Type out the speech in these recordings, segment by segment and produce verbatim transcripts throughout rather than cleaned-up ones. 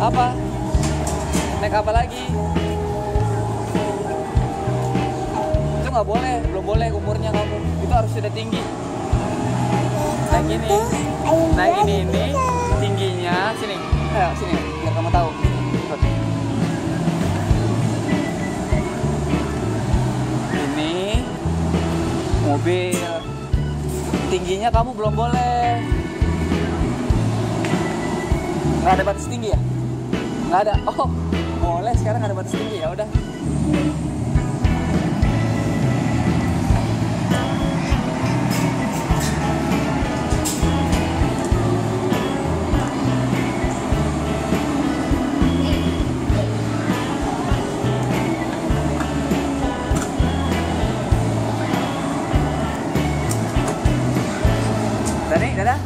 Apa? Naik apa lagi? Itu nggak boleh, belum boleh umurnya kamu. Itu harus sudah tinggi. Naik ini, naik ini ini tingginya sini. Ayo sini, biar kamu tahu. Ikut. Ini mobil. Tingginya kamu belum boleh. Nggak ada batas tinggi ya? Nggak ada. Oh, boleh sekarang ada batas tinggi ya udah. Dani, dadah.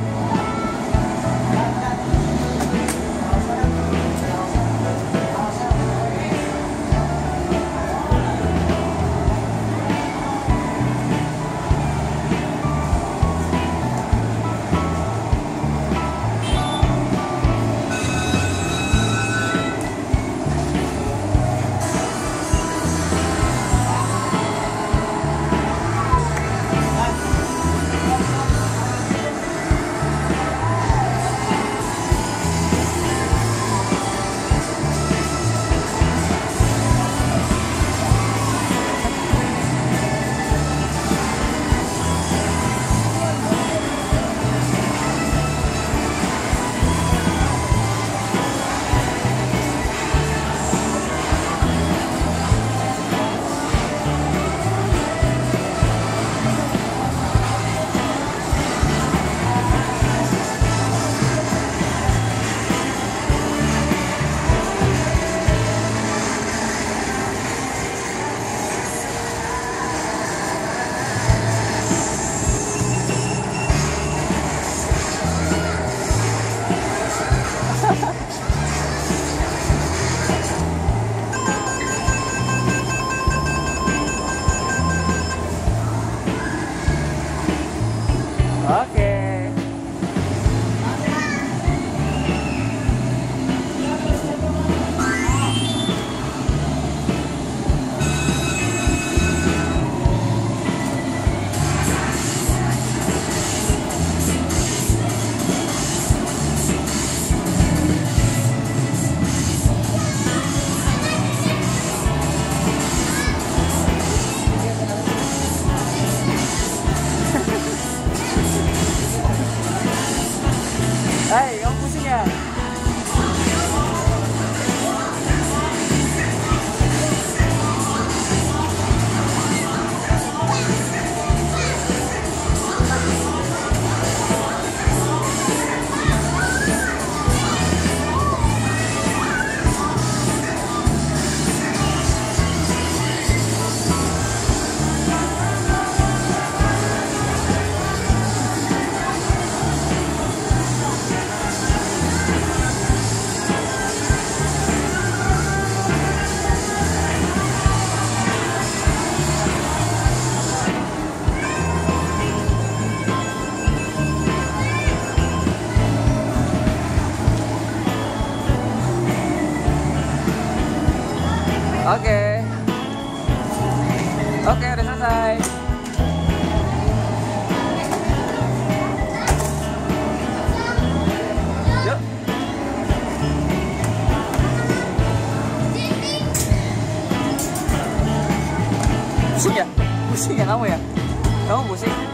Oke. Hai, kamu pusing ya? Oke. Oke, udah selesai. Yuk. Pusing ya? Pusing ya kamu ya? Kamu pusing?